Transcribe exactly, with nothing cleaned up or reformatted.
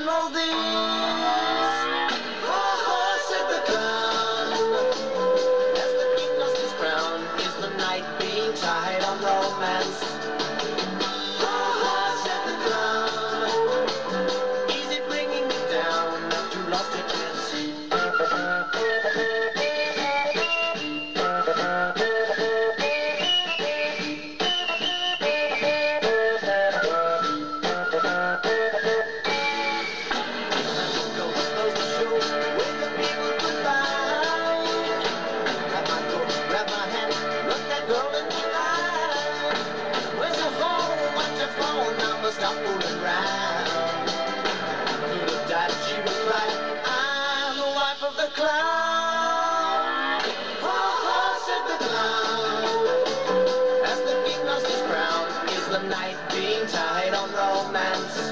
know this. Ha ha, said the clown, as the king lost his crown. Is the night being tied on romance? Ha ha, said the clown, is it bringing me down to lost a chance? Stop fooling around. Could have died, she was right. I'm the wife of the clown. Ha ha, said the clown, as the king lost his crown. Is the night being tied on romance?